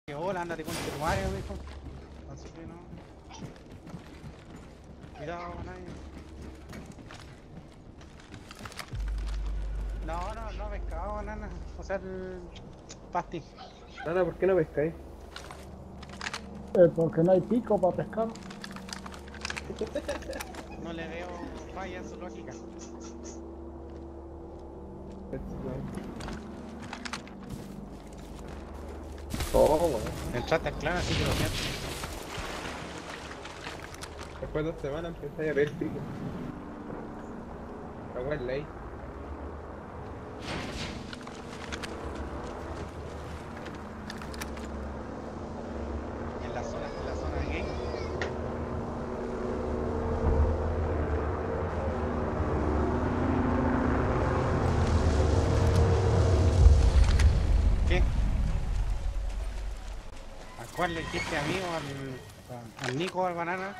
Que hola, ándate con tu madre, mijo. Así que no. Cuidado, nadie. No pescado, nana. O sea, el pasti. Nada, ¿por qué no pescáis? Porque no hay pico para pescar. No le veo falla en su lógica. ¿Cómo? Entraste al clan, así que lo siento. Después de 2 semanas empecé a ver pico. La wea es ley. En la zona de game. ¿Qué? ¿A cuál le dijiste amigo? ¿Al Nico o al Banana?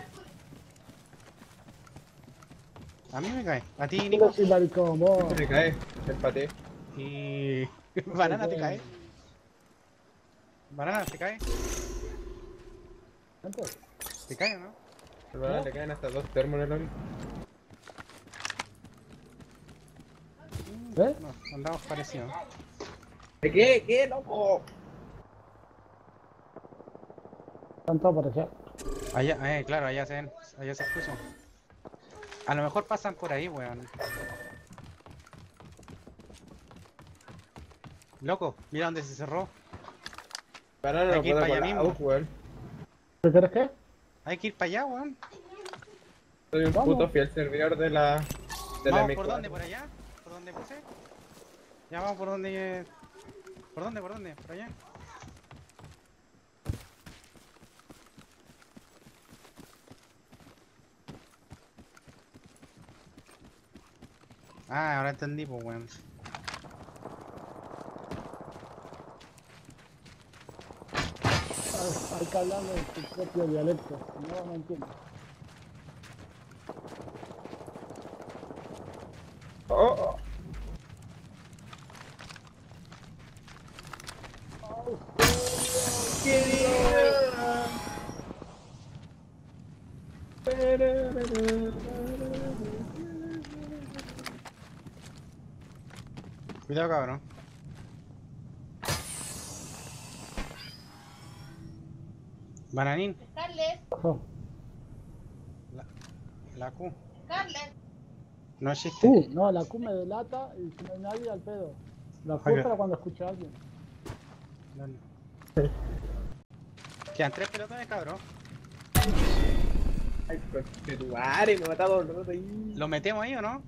A mí me cae. A ti, Nico. No soy maricón, vos. Se cae, empate. Y... Banana te cae. Banana te cae. ¿Te cae o no? Al banana le caen hasta 2 termos en el ori. ¿Eh? No, andamos parecidos. ¿De qué? ¿Qué, loco? Tanto por allá. Allá, claro, allá se escuchan. A lo mejor pasan por ahí, weón. Loco, mira dónde se cerró. Banana Hay no que ir puede para allá colar, mismo. weón. ¿Qué querés qué? Hay que ir para allá, weón. Soy un Vamos. puto fiel servidor de la Vamos, M4. ¿por dónde? ¿Por allá? ¿Por dónde puse? Ya vamos por donde... ¿Por dónde? ¿Por dónde? ¿Por allá? Ah, ahora entendí, pues, weón. Hay que hablarle de tu propio dialecto. No entiendo. Oh, oh. Cuidado, cabrón. Bananín, Carles, Ojo. la Q. Carles. No existe. No, la Q me delata y si no hay nadie al pedo. La Q Ok. es para cuando escuche a alguien. Dale. Quedan 3 pelotones, cabrón. Ay, coche tu madre, me ha matado el roto ahí. ¿Lo metemos ahí o no?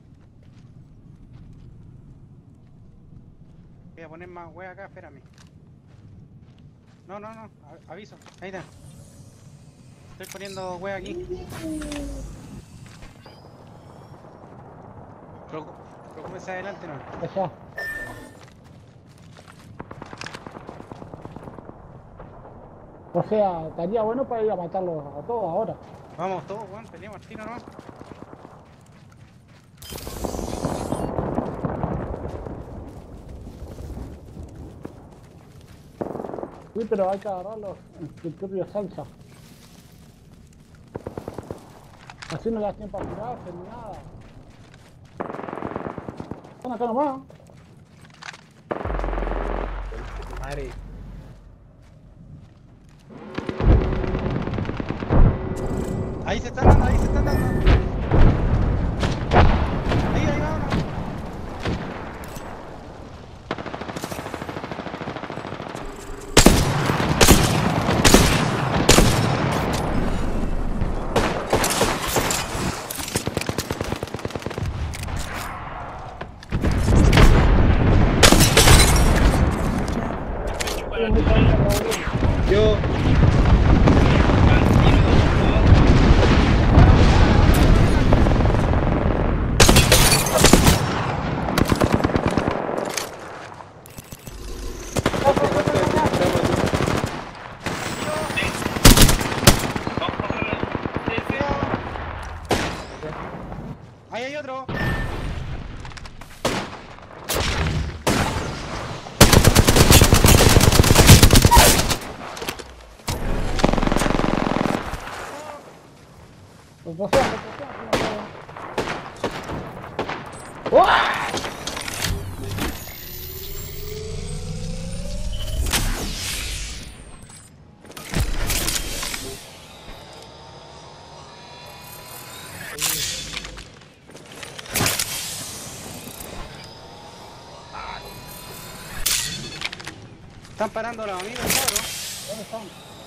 Voy a poner más wea acá, espérame. No, aviso, ahí está. Estoy poniendo wea aquí. Procúrese adelante, no. Allá. O sea, estaría bueno para ir a matarlos a todos ahora. Vamos todos, weón, peleamos al tiro, ¿no? Sí, pero hay que agarrarlos en su propia salsa. Así no le das tiempo a tirarse ni nada. Están acá nomás. Coche tu madre. Ahí se están dando, ahí se están dando. Ahí, vámonos. Yo. Ahí hay otro. Reposean, ¡uah! Están parando los amigos, cabrón. ¿Dónde están?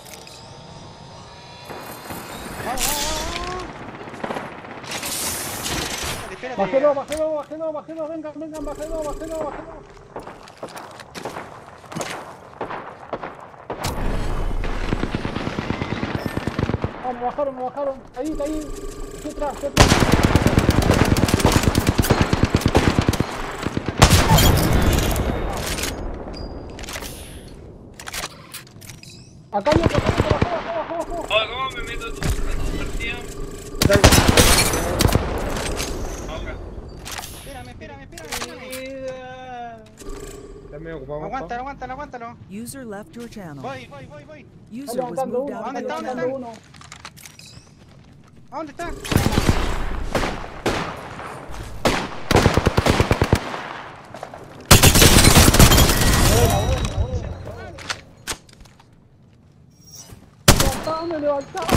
Vamos, vamos, vamos. Espérate, Bájelo, vengan, bájelo. Ah, me bajaron. Ahí. Aquí atrás. Acá hay otro, abajo. Oye, ¿cómo me meto tu partido? Ahora. Espérame. Está medio ocupado. Aguántalo. User left your channel. Voy. User was levantando moved uno, out of ¿Dónde your está? channel. uno. ¿A dónde está? Levantame.